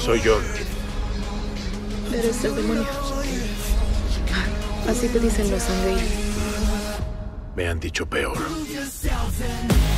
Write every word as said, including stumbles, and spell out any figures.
Soy John. Eres el demonio. Así te dicen los Unreal. Me han dicho peor.